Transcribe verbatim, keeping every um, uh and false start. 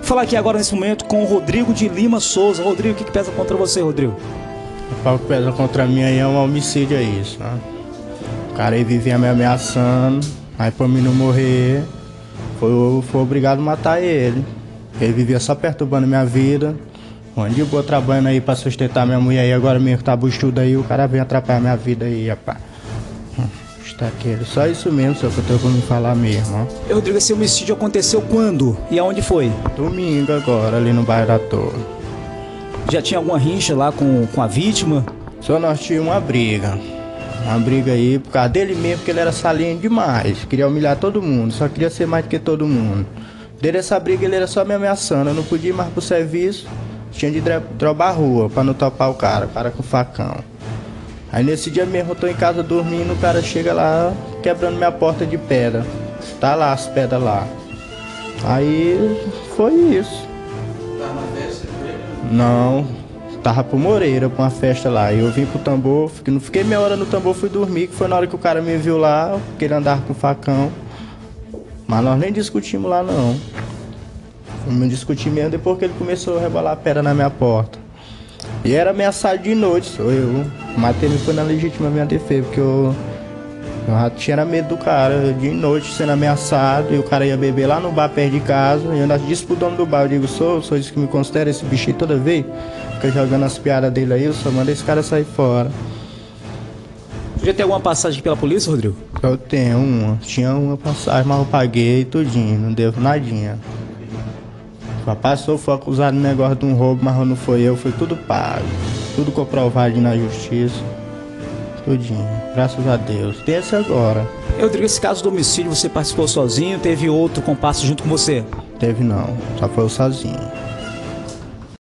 falar aqui agora nesse momento com o Rodrigo de Lima Souza. Rodrigo, o que, que pesa contra você, Rodrigo? O pau que pesa contra mim aí é um homicídio, é isso, né? O cara aí vivia me ameaçando, aí pra mim não morrer, foi, foi obrigado a matar ele. Ele vivia só perturbando minha vida. Um de boa trabalhando aí pra sustentar minha mulher aí, agora mesmo que tá buchudo aí, o cara vem atrapalhar minha vida aí, rapaz. Está aquele, só isso mesmo, só que eu tenho pra me falar mesmo, ó. E, Rodrigo, esse homicídio aconteceu quando? E aonde foi? Domingo agora, ali no bairro da Torre. Já tinha alguma rincha lá com, com a vítima? Só nós tínhamos uma briga. Uma briga aí por causa dele mesmo, porque ele era saliente demais. Queria humilhar todo mundo, só queria ser mais do que todo mundo. Desde essa briga ele era só me ameaçando, eu não podia ir mais pro serviço. Tinha de drobar a rua pra não topar o cara, o cara com facão. Aí nesse dia mesmo eu tô em casa dormindo, o cara chega lá quebrando minha porta de pedra. Tá lá as pedras lá. Aí foi isso. Tava na festa? Não, tava pro Moreira, pra uma festa lá. Eu vim pro tambor, fiquei, não fiquei meia hora no tambor, fui dormir, que foi na hora que o cara me viu lá, porque ele andava com facão. Mas nós nem discutimos lá não. Fomos discutir mesmo depois que ele começou a rebolar a pedra na minha porta. E era ameaçado de noite, sou eu. Matei me foi na legítima minha defesa, porque eu, eu já tinha medo do cara, de noite sendo ameaçado, e o cara ia beber lá no bar perto de casa, e eu ainda disse pro dono do bar, eu digo, sou, sou isso que me considera esse bichinho toda vez, fica jogando as piadas dele aí, eu só mando esse cara sair fora. Já tem alguma passagem pela polícia, Rodrigo? Eu tenho uma, tinha uma passagem, mas eu paguei tudinho, não devo nadinha. Só passou, foi acusado de negócio de um roubo, mas não foi eu, foi tudo pago. Tudo comprovado na justiça. Tudinho, graças a Deus. Tem esse agora. E, Rodrigo, esse caso do homicídio você participou sozinho, teve outro compasso junto com você? Teve não, só foi eu sozinho.